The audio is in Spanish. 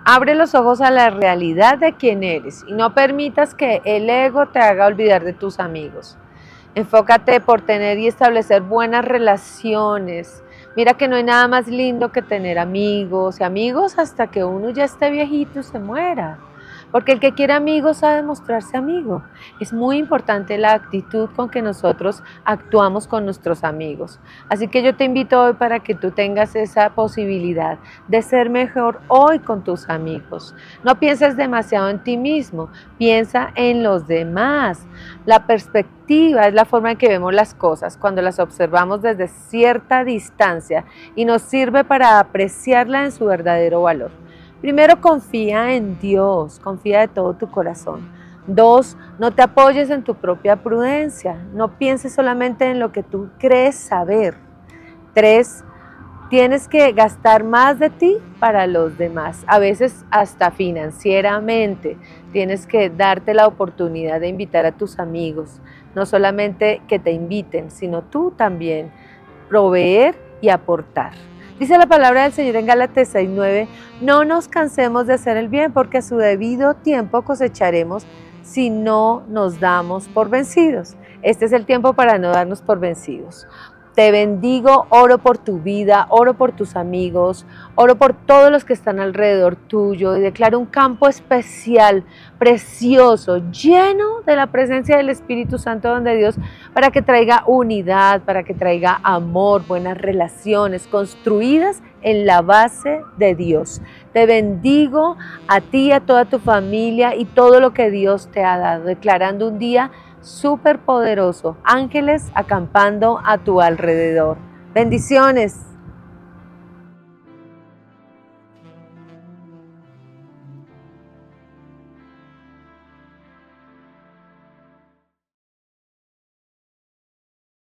Abre los ojos a la realidad de quién eres y no permitas que el ego te haga olvidar de tus amigos. Enfócate por tener y establecer buenas relaciones. Mira que no hay nada más lindo que tener amigos y amigos hasta que uno ya esté viejito y se muera. Porque el que quiere amigos sabe mostrarse amigo. Es muy importante la actitud con que nosotros actuamos con nuestros amigos. Así que yo te invito hoy para que tú tengas esa posibilidad de ser mejor hoy con tus amigos. No pienses demasiado en ti mismo, piensa en los demás. La perspectiva es la forma en que vemos las cosas cuando las observamos desde cierta distancia y nos sirve para apreciarla en su verdadero valor. Primero, confía en Dios, confía de todo tu corazón. 2, no te apoyes en tu propia prudencia, no pienses solamente en lo que tú crees saber. 3, tienes que gastar más de ti para los demás, a veces hasta financieramente. Tienes que darte la oportunidad de invitar a tus amigos, no solamente que te inviten, sino tú también proveer y aportar. Dice la palabra del Señor en Gálatas 6:9, no nos cansemos de hacer el bien porque a su debido tiempo cosecharemos si no nos damos por vencidos. Este es el tiempo para no darnos por vencidos. Te bendigo, oro por tu vida, oro por tus amigos, oro por todos los que están alrededor tuyo y declaro un campo especial, precioso, lleno de la presencia del Espíritu Santo donde Dios, para que traiga unidad, para que traiga amor, buenas relaciones construidas en la base de Dios. Te bendigo a ti, a toda tu familia y todo lo que Dios te ha dado, declarando un día súper poderoso, ángeles acampando a tu alrededor. Bendiciones.